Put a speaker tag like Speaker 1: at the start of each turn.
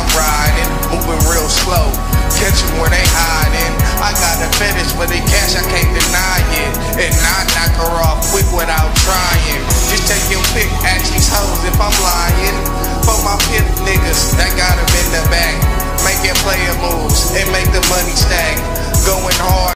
Speaker 1: I'm riding, moving real slow, catch 'em where they hiding. I got a fetish for the cash, I can't deny it, and I knock her off quick without trying. Just take your pick, ask these hoes if I'm lying. For my pimp niggas that got 'em in the back, making player moves and make the money stack, going hard.